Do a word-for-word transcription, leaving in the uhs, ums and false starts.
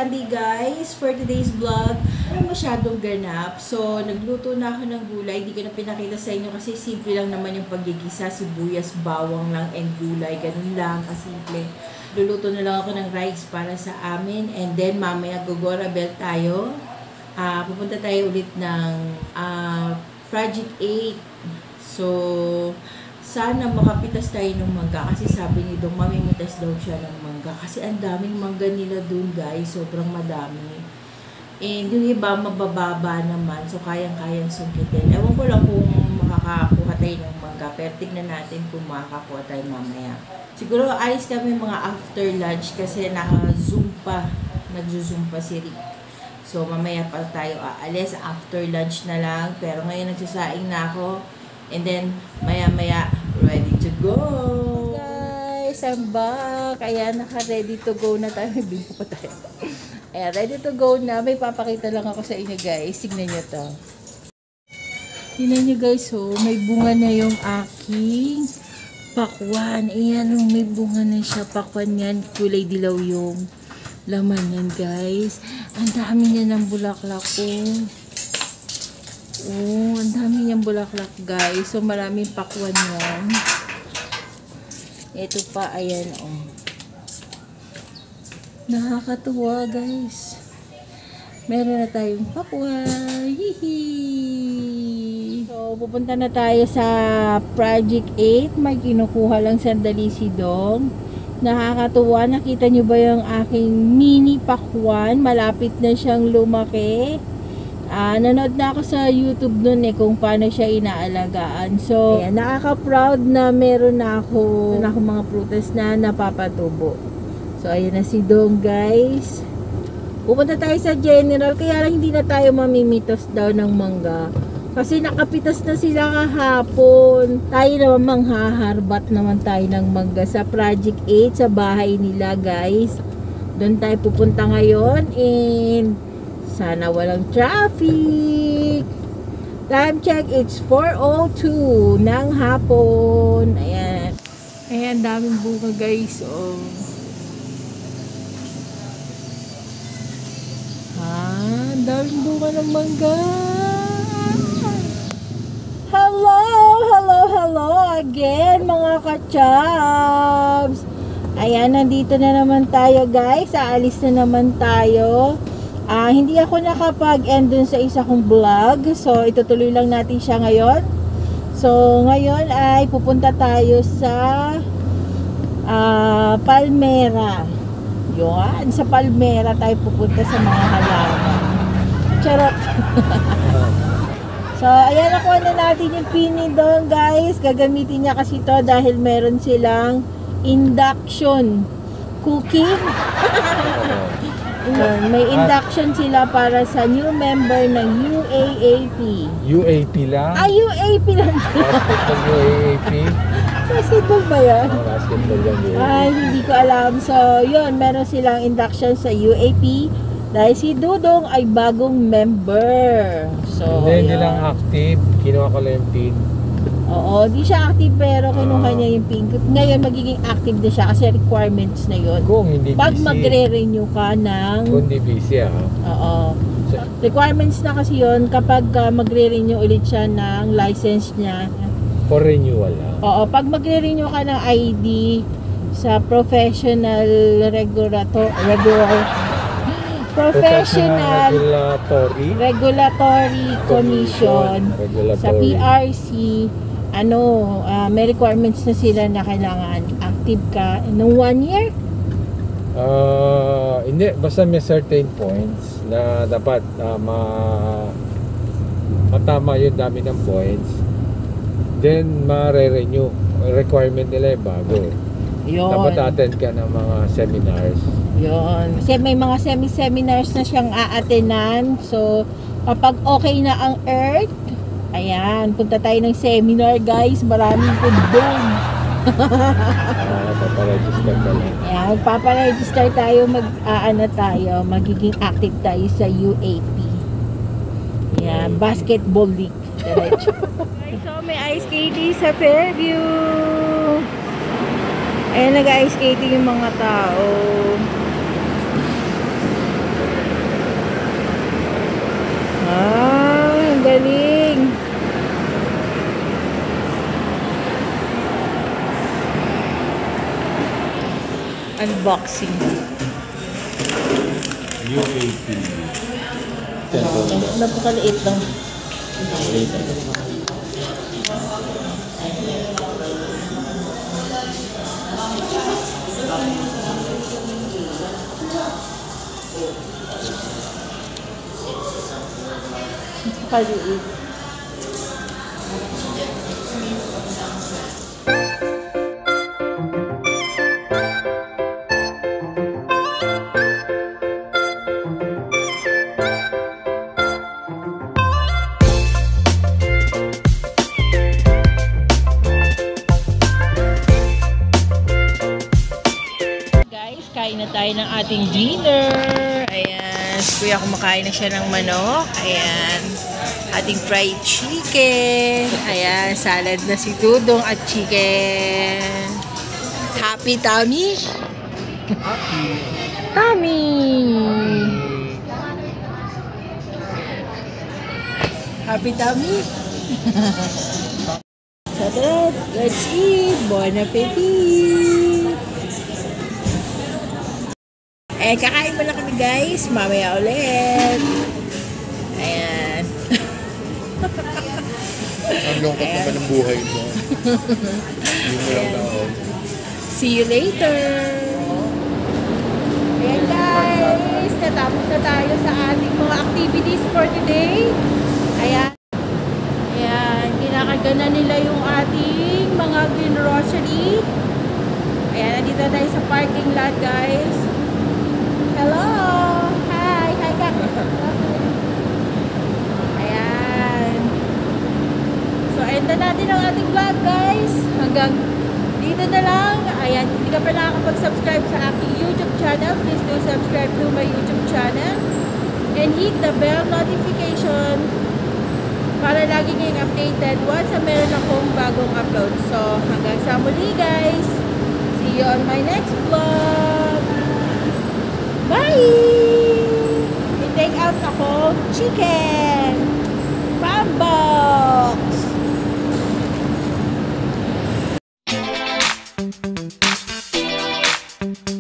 Monday guys, for today's vlog, ay masyadong ganap. So, nagluto na ako ng gulay. Hindi ko na pinakita sa inyo kasi simple lang naman yung paggigisa. Sibuyas, bawang lang, and gulay. Ganun lang, kasimple. Luluto na lang ako ng rice para sa amin. And then, mamaya Gogora Bell tayo. Uh, pupunta tayo ulit ng uh, Project eight. So, sana makapitas tayo ng mangga kasi sabi ni Dong, mamimitas daw siya ng mangga kasi ang daming mangga nila dun guys, sobrang madami. And yung iba mabababa naman, so kayang-kayang sungkitin. Ewan ko lang kung makakakuha tayo ng mangga, pero tignan natin kung makakakuha tayo mamaya. Siguro alis kami mga after lunch kasi naka-zoom pa, nag-zoom pa si Rick. So mamaya pa tayo aalis, after lunch na lang, pero ngayon nagsasaing na ako. And then, maya-maya, ready to go! Guys, I'm back! Ayan, naka-ready to go na tayo. May bimpo pa tayo. Ayan, ready to go na. May papakita lang ako sa inyo, guys. Tignan nyo to. Tignan nyo, guys, oh. May bunga na yung aking pakwan. Ayan, oh, may bunga na siya. Pakwan yan. Kulay dilaw yung laman yan, guys. Ang dami niya ng bulaklak, oh. Oh, ang dami niyang bulaklak guys. So maraming pakwan yan. Ito pa, ayan oh. Nakakatuwa guys. Meron na tayong pakwan. Hihi. So pupunta na tayo sa Project eight. May kinukuha lang sandali si Dong. Nakakatuwa. Nakita niyo ba yung aking mini pakwan? Malapit na siyang lumaki. Ah, nanood na ako sa YouTube nun eh kung paano siya inaalagaan. So, ayan, nakaka-proud na meron na ako, meron na ako mga prutas na napapatubo. So, ayan na si Dong, guys. Pupunta tayo sa General, kaya lang hindi na tayo mamimitos daw ng mangga. Kasi nakapitas na sila kahapon. Tayo naman manghaharbat naman tayo ng mangga sa Project eight, sa bahay nila, guys. Doon tayo pupunta ngayon and sana walang traffic. Time check, it's four oh two ng hapon. Ayan. Ayan, daming bunga guys. Oh. Ah, daming bunga ng mangga. Hello, hello, hello again mga ka-chubs. Ayan, nandito na naman tayo guys. Aalis na naman tayo. Ah, uh, hindi ako nakapag-end dun sa isa kong vlog. So, itutuloy lang natin siya ngayon. So, ngayon ay pupunta tayo sa uh, Palmera. Yun, sa Palmera tayo pupunta sa mga halaman. Charot! So, ayan, nakuha na natin yung pini doon, guys. Gagamitin niya kasi to dahil meron silang induction cooking. Uh, may induction sila para sa new member ng U A A P. U A P lang? Ah, U A P lang. Basketball U A A P? Basketball ba yan? Oh, basketball lang U A A P. Ay, hindi ko alam. So, yun, meron silang induction sa U A P dahil si Dudong ay bagong member. So, hindi, hindi lang active. Kinuha ko lang yung pin. Oo, di siya active pero kinuha niya yung pin. Ngayon magiging active na siya kasi requirements na yun. Kung hindi pag busy. magre-renew ka ng... Kung hindi busy ah. Oo. Requirements na kasi yun kapag uh, magre-renew ulit siya ng license niya. For renewal ah. Oo, pag magre-renew ka ng I D sa professional regulator... Regular... Professional Regulatory Regulatory Commission, Regulatory. Sa P R C, ano, uh, may requirements na sila na kailangan active ka nung one year? Uh, hindi, basta may certain points na dapat uh, ma matama yung dami ng points, then ma-renew. Requirement nila yung bago. Yun. Dapat attend ka ng mga seminars. Yun. Kasi may mga semi-seminars na siyang a-attenan. So, kapag okay na ang Earth, ayan, punta tayo ng seminar guys. Maraming po doon. uh, paparegister ka lang. Ayan, paparegister tayo, mag-aana tayo, magiging active tayo sa U A P. Ayan, basketball league. Diretso. So, may ice skating sa Fairview. Ayan, nag-ice skating yung mga tao. Ah, ang galing. Unboxing. U A P. Napakaliit lang. Napakaliit. Kain na tayo ng ating dinner. Ayan. Si Kuya kumakain na siya ng manok. Ayan. Ating fried chicken. Ayan. Salad na si Dudong at chicken. Happy tummy? Happy. Tummy! Happy tummy? Sarap. Let's eat. Bon appetit! Eh, kakain muna kami guys. Mamaya ulit. Ayan. Ang lungkot naman ng buhay mo. Hindi mo lang taon. See you later. Ayan guys. Natapos na tayo sa ating mga activities for today. Ayan. Ayan. Kinakarga na nila yung ating mga grocery. Ayan. Nandito tayo sa parking lot guys. Hello! Hi! Hi ka! Ayan. So, end na natin ang ating vlog, guys. Hanggang dito na lang. Ayan, hindi ka pa nakakapag-subscribe sa aking YouTube channel, please do subscribe to my YouTube channel. And hit the bell notification para lagi kayong updated once na meron akong bagong upload. So, hanggang sa muli, guys. See you on my next vlog. Bye! I-take out ako chicken from box.